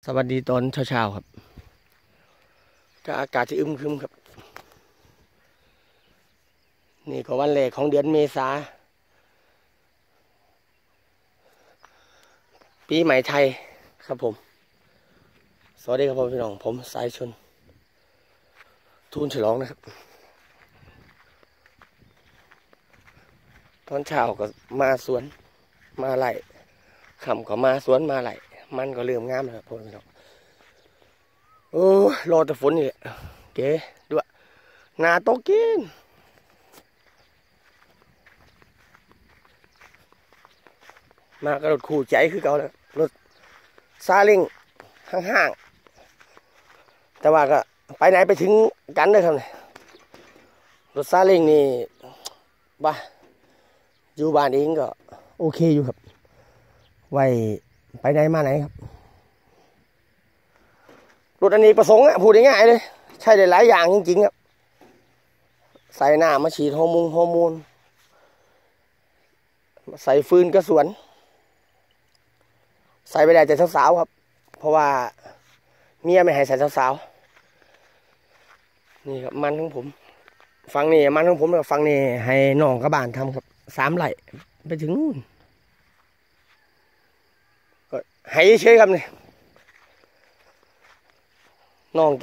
สวัสดีตอนเช้าๆครับก็อากาศที่อึมครึมครับนี่ก็วันแรกของเดือนเมษาปีใหม่ไทยครับผมสวัสดีครับพี่น้องผมสายชนทูนฉลองนะครับตอนเช้าก็มาสวนมาไร่ค่ำก็มาสวนมาไร่มันก็เริ่มงามแล้วครับพี่น้องโอ้รอแต่ฝนนี่เก๋ด้วยนาโตกินมากระโดดขู่ใจคือเก่าแล้วรถซาเล้งห้างๆแต่ว่าก็ไปไหนไปถึงกันเลยครับเนี่ยรถซาเล้งนี่บ้าอยู่บ้านเองก็โอเคอยู่ครับไว้ไปไหนมาไหนครับรถอันนี้ประสงค์อะพูดง่ายๆเลยใช่ได้หลายอย่างจริงๆครับใส่หน้ามาฉีดฮอร์โมนใส่ฟืนกระสวนใส่ไปได้แต่สาวๆครับเพราะว่าเมียไม่ให้ใส่สาวๆนี่ครับมันของผมฟังนี่มันของผมกับฟังนี่ให้น้องกับบ้านทำครับ3 ไร่ไปถึงนู่นก็ให้เฉยครับเนี่ยน้องแก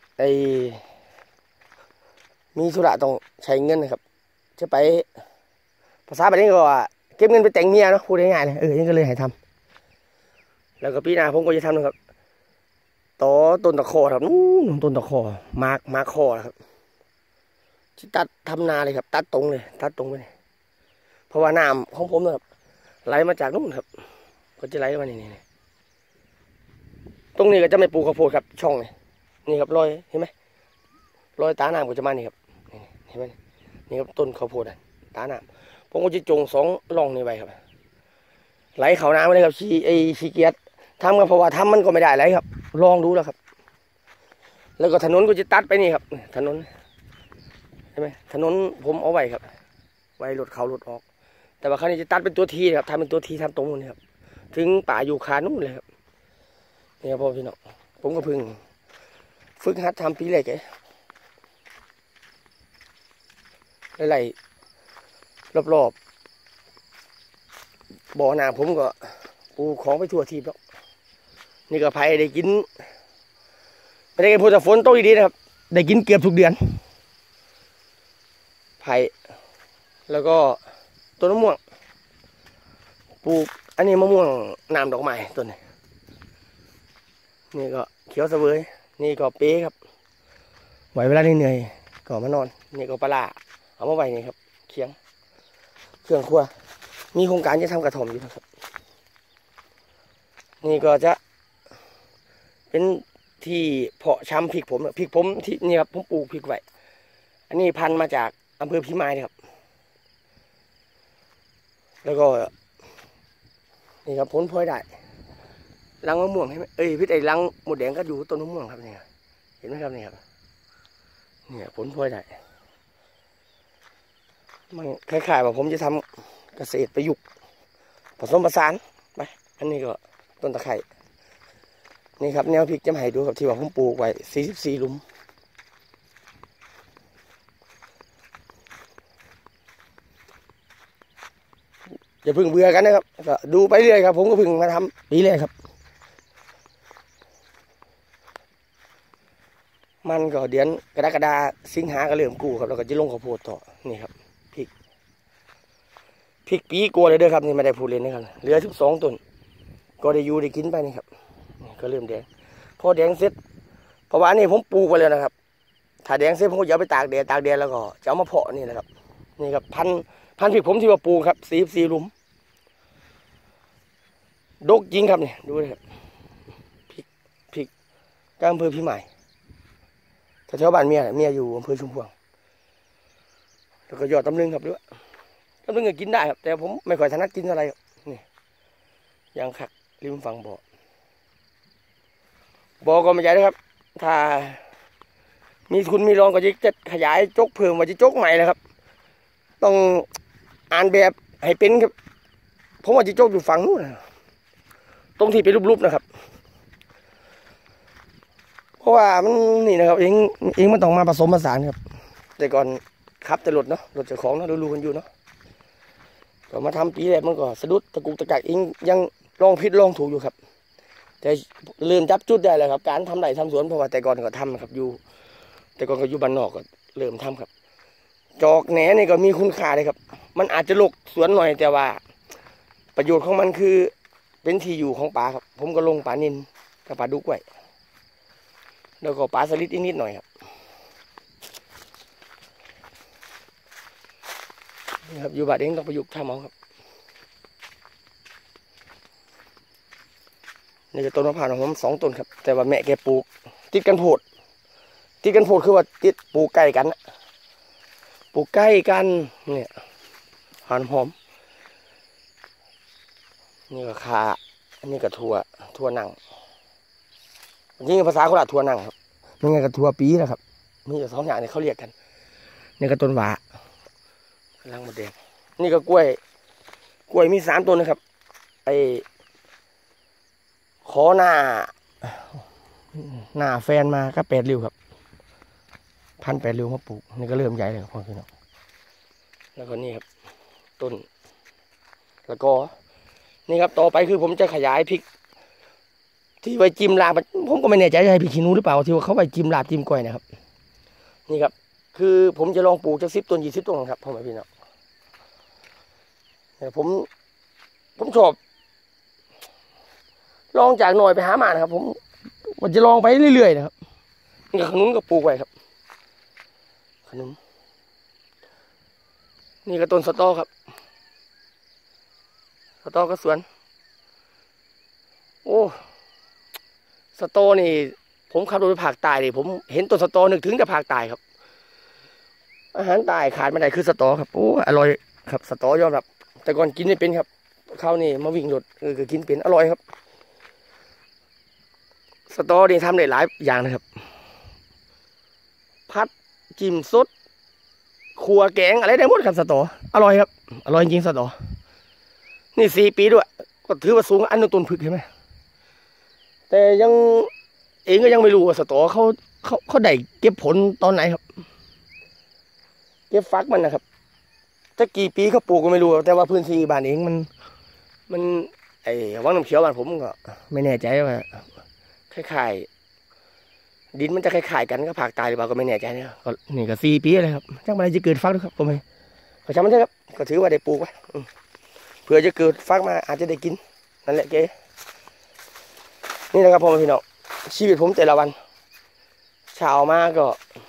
มีธุระต้องใช้เงินนะครับจะไปภาษาแบบนี้ก็ว่าเก็บเงินไปแต่งเมียเนาะพูดง่ายๆเลยยังก็เลยให้ทำแล้วก็ปีหน้าผมก็จะทำนะครับต่อต้นตะขอครับนู่นต้นตะขอมาคอครับที่ตัดทำนาเลยครับตัดตรงเลยตัดตรงไปเลยเพราะว่าน้ำของผมนะครับไหลมาจากนู่นครับก็จะไหลมานี่ตรงนี้ก็จะไม่ปลูกข้าวโพดครับช่องนี่ครับรอยเห็นไหมรอยตาน้ำก็จะมานี่ครับเห็นไหมนี่ครับต้นข้าวโพดตาน้ำผมก็จะจง2 ร่องนี่ไว้ครับไหลเข้าน้ำไปเลยครับขี้เกียจทำกันเพราะว่าทำมันก็ไม่ได้ไหลครับลองดูแล้วครับแล้วก็ถนนก็จะตัดไปนี่ครับถนนใช่ไหมถนนผมเอาไว้ครับไว้รถเขารถออกแต่ว่าคราวนี้จะตัดเป็นตัวทีครับทำเป็นตัวทีทำตรงนู้นครับถึงป่าอยู่คานู่นเลยครับนี่ครับพ่อพี่น้องผมก็เพิ่งฝึกหัดทำปีแรกไล่รอบบ่อน้ำผมก็ปูของไปทั่วทีแล้วนี่ก็ไผ่ได้กินไม่ได้กินพอฝนตกดีๆนะครับได้กินเกือบทุกเดือนไผ่แล้วก็ต้นมะม่วงปลูกอันนี้มะม่วงน้ำดอกไม้ต้นนี้นี่ก็เขียวเสวยนี่ก็เป๊ครับไหวเวลาเหนื่อยก็มานอนนี่ก็ปลาเอามาไว้นี่ครับเคียงเครื่องครัวมีโครงการจะทำกระถมอยู่นะครับนี่ก็จะเป็นที่เพาะชำพริกผมที่นี่ครับผมปลูกพริกไว้อันนี้พันธุ์มาจากอำเภอพิมายครับแล้วก็นี่ครับผลพลอยได้รังมะม่วงใช่ไหมพี่รังหมดแดงก็อยู่ต้นมะม่วงครับเนี่ยเห็นไหมครับนี่ครับเนี่ยผลพลอยได้มันคล้ายๆว่าผมจะทำเกษตรประยุกต์ผสมผสานไปอันนี้ก็ต้นตะไคร้นี่ครับแนวพริกจะมาให้ดูครับที่ว่าผมปลูกไว้44 หลุมอย่าเพิ่งเบื่อกันนะครับก็ดูไปเรื่อยครับผมก็เพิ่งมาทำปีแรกครับมันก็เดือนกรกฎาสิงหาก็เริ่มกู้ครับแล้วก็จะลงข้าวโพดต่อนี่ครับพริกปีกลัวเลยเด้อครับนี่ไม่ได้พูดเล่นนะครับเหลือ12 ต้นก็ได้อยู่ได้กินไปนี่ครับก็เริ่มแดงพอแดงเสร็จเพราะว่านี่ผมปลูกไปเลยนะครับถ้าแดงเสร็จผมก็จะเอาไปตากแดดแล้วก็จะเอามาเพาะนี่นะครับนี่ครับพันพริกผมที่ว่าปลูกครับ44 หลุมดกจริงครับนี่ดูเลยครับพริกกลางอำเภอพิมายแถวบ้านเมียอยู่อำเภอชุมพวงแล้วก็ยอดตำลึงครับด้วยตำลึงก็กินได้ครับแต่ผมไม่ค่อยถนัดกินอะไรนี่ยางขักริมฝั่งบ่อก็ไม่ใหญ่นะครับถ้ามีทุนมีรองก็จะขยายจกเพิ่มว่าจะจกใหม่เลยครับต้องอ่านแบบให้เป็นครับผมว่าจะจกอยู่ฝั่งนู้นตรงที่เป็นรูปๆนะครับราะว่ามันนี่นะครับเองมันต้องมาผสมผสานครับแต่ก่อนขับแต่รถเนาะรถเจ้าของเนาะรู้ๆกันอยู่เนาะก็มาทำปีแรกมันก็สะดุดตะกุกตะกักเองยังลองผิดลองถูกอยู่ครับแต่เริ่มจับจุดได้แล้วครับการทำไร่ทำสวนเพราะว่าแต่ก่อนก็ทำครับอยู่แต่ก่อนก็อยู่บ้านนอกก็เริ่มทำครับจอกแหนนี่ก็มีคุณค่าเลยครับมันอาจจะรกสวนหน่อยแต่ว่าประโยชน์ของมันคือเป็นที่อยู่ของปลาครับผมก็ลงปลานิลกับปลาดุกไว้แล้วก็ปลาสลิดนิดหน่อยครับนี่ครับอยู่บ้านเองต้องประยุกต์ทำเอาครับนี่จะต้นมะพร้าวของผม2 ต้นครับแต่ว่าแม่แกปลูกติดกันโพดคือว่าติดปลูกใกล้กันปลูกใกล้กันเนี่ยหอมนี่ก็ขาอันนี้ก็ถั่วหนังจริงภาษาโคราชถั่วหนังครับนี่ไงก็ถั่วปีนะครับมีอยู่2 อย่างเนี่ยเขาเรียกกันนี่ก็ต้นหวากำลังหมดแดงนี่ก็กล้วยมี3 ต้นนะครับไอขอหน้าแฟนมาก็8 ริ้วครับ1,800 ริ้วมาปลูกนี่ก็เริ่มใหญ่เลยครับพ่อพี่น้องแล้วก็นี่ครับต้นแล้วก็นี่ครับต่อไปคือผมจะขยายพริกที่ไว้จิ้มลาบผมก็ไม่แน่ใจจะให้พริกขี้หนูหรือเปล่าที่ว่าเขาไว้จิ้มลาบจิ้มก้อยนะครับนี่ครับคือผมจะลองปลูกจะ10 ต้น20 ต้นครับพ่อพี่น้องผมชอบลองจากหน่อยไปหามานะครับผมจะลองไปเรื่อยๆนะครับนี่ขนุนก็ปลูกไว้ครับขนุนนี่ก็ต้นสตอครับสตอก็สวนโอ้สตอนี่ผมขับรถไปภาคใต้นี่ผมเห็นต้นสตอนึกถึงแต่ภาคใต้ครับอาหารใต้ขาดไม่ได้คือสตอครับโอ้อร่อยครับสตอยอมรับแต่ก่อนกินไม่เป็นครับข้าวนี่มาวิ่งรถก็กินเป็นอร่อยครับสตอนี่ทำได้หลายอย่างนะครับพัดจิ้มสดขัวแกงอะไรได้หมดครับสตออร่อยครับอร่อยจริงสตอนี่4 ปีด้วยก็ถือว่าสูงอันต้นผึกใช่ไหมแต่ยังเองก็ยังไม่รู้ว่าสตอเขาได้เก็บผลตอนไหนครับเก็บฟักมันนะครับจะกี่ปีเขาปลูกก็ไม่รู้แต่ว่าพื้นที่บ้านเองมันไอ้วังน้ำเขียวบ้านผมก็ไม่แน่ใจว่าคล้ายๆดินมันจะคล้ายๆกันก็ภาคใต้หรือเปล่าก็ไม่แน่ใจนะก็นี่ก็4 ปีเลยครับจังมันจะเกิดฟักด้วยครับผมก็ช่างมันเถอะครับก็ถือว่าได้ปลูกไว้เผื่อจะเกิดฟักมาอาจจะได้กินนั่นแหละเจ๊นี่นะครับพ่อพี่น้องชีวิตผมแต่ละวันเช้ามาก็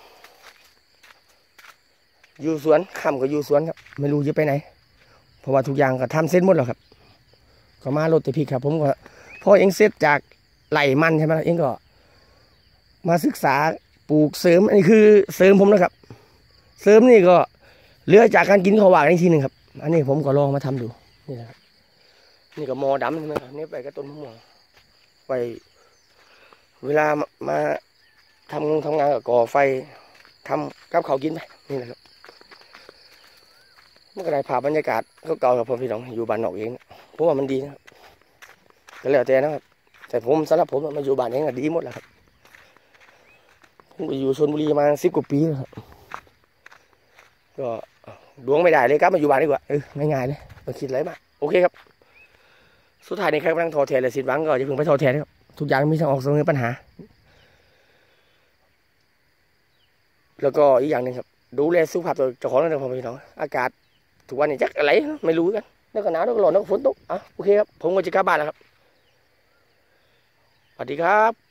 อยู่สวนค่ำก็อยู่สวนครับไม่รู้จะไปไหนเพราะว่าทุกอย่างก็ทำเสร็จหมดแล้วครับก็มาโรตีพริกครับผมก็พอเองเสร็จจากไร่มันใช่ไหมเองก็มาศึกษาปลูกเสริมอันนี้คือเสริมผมนะครับเสริมนี่ก็เหลือจากการกินข้าวหวานอีกทีหนึ่งครับอันนี้ผมก็ลองมาทำดูนี่นะครับนี่ก็มอดำใช่ไหมครับนี่ไปก็ต้นมะม่วงไปเวลามาทำงานกับก่อไฟทำกับข้าวกินไปนี่แหละครับมันก็ได้ภาพบรรยากาศเก่าๆกับพ่อพี่น้องอยู่บ้านนอกเองเพราะว่ามันดีนะครับก็แล้วแต่นะครับแต่ผมสำหรับผมมาอยู่บ้านเองก็ดีหมดแล้วครับผมไปอยู่ชลบุรีมา10 กว่าปีแล้วครับก็ดวงไม่ได้เลยครับมาอยู่บ้านดีกว่าง่ายๆเลยไม่คิดอะไรมากโอเคครับสุดท้ายในใครกำลังท้อแท้และสิ้นหวังก็อย่าเพิ่งไปท้อแท้นะครับทุกอย่างมีทางออกเสมอปัญหาแล้วก็อีกอย่างหนึ่งครับดูแลสุขภาพตัวเจ้าของด้วยนะพ่อพี่น้องอากาศทุกวันนี้จักอะไรไม่รู้กันแล้วก็หนาวแล้วก็ร้อนแล้วก็ฝนตกโอเคครับผมก็จะกลับบ้านแล้วครับสวัสดีครับ